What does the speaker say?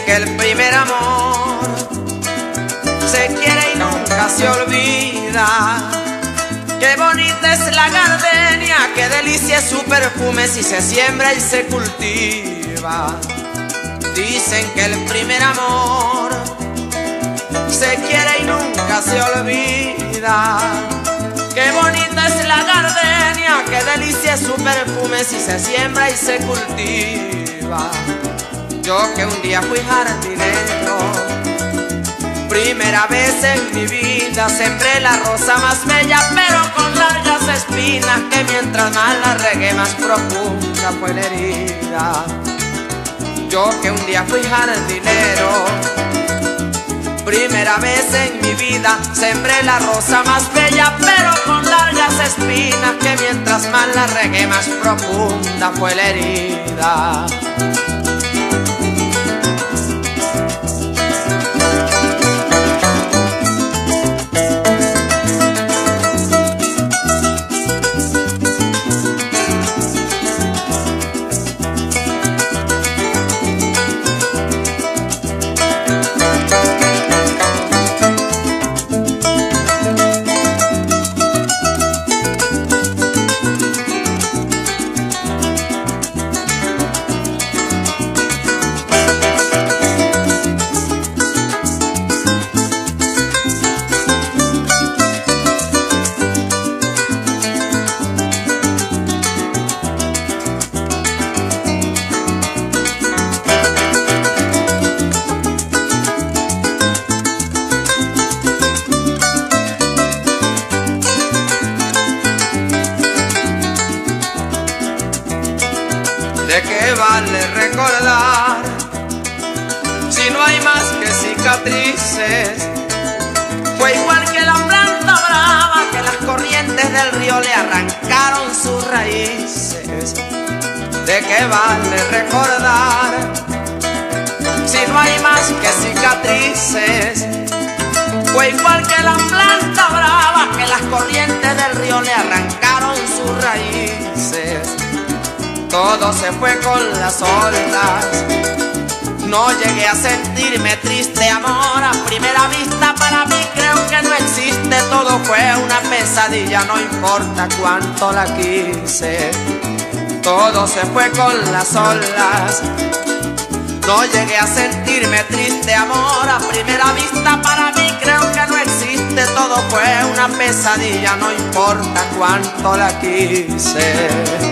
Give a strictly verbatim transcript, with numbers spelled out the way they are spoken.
que el primer amor se quiere y nunca se olvida. Qué bonita es la gardenia, qué delicia es su perfume si se siembra y se cultiva. Dicen que el primer amor se quiere y nunca se olvida. Qué bonita es la gardenia, qué delicia es su perfume si se siembra y se cultiva. Yo que un día fui jardinero, primera vez en mi vida sembré la rosa más bella, pero con largas espinas que mientras más la regué más profunda fue la herida. Yo que un día fui jardinero, primera vez en mi vida sembré la rosa más bella, pero con largas espinas que mientras más la regué más profunda fue la herida. ¿De qué vale recordar si no hay más que cicatrices? Fue igual que la planta brava que las corrientes del río le arrancaron sus raíces. ¿De qué vale recordar si no hay más que cicatrices? Fue igual que la planta brava que las corrientes del río le arrancaron sus raíces. Todo se fue con las olas. No llegué a sentirme triste, amor a primera vista para mí creo que no existe. Todo fue una pesadilla, no importa cuánto la quise. Todo se fue con las olas. No llegué a sentirme triste, amor a primera vista para mí creo que no existe. Todo fue una pesadilla, no importa cuánto la quise.